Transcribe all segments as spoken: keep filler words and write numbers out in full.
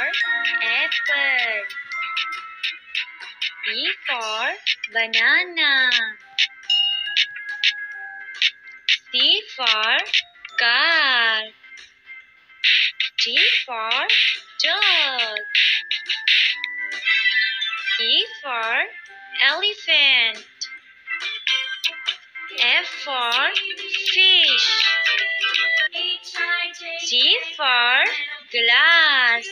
apple. B for banana. C for car. D for dog. E for elephant. F for fish. G for glass.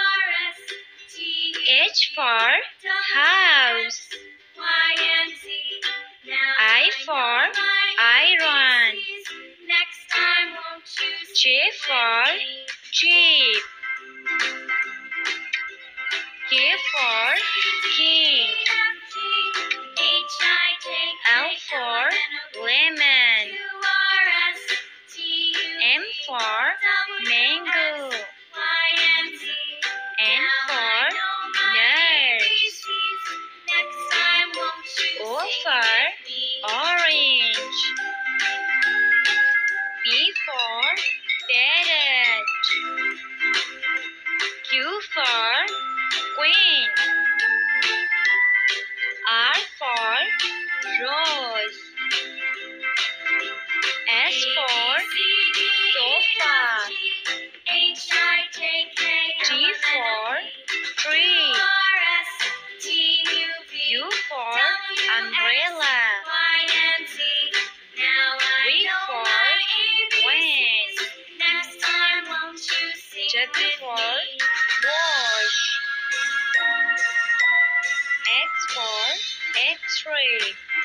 H for house. I for iron. J for jeep. K for king. L for lemon. M for mango. N for nurse. O for orange. P for parrot. Q for queen. R for rose. S for sofa. T for tree. U for umbrella. V for wind. W for wash. X for X-ray.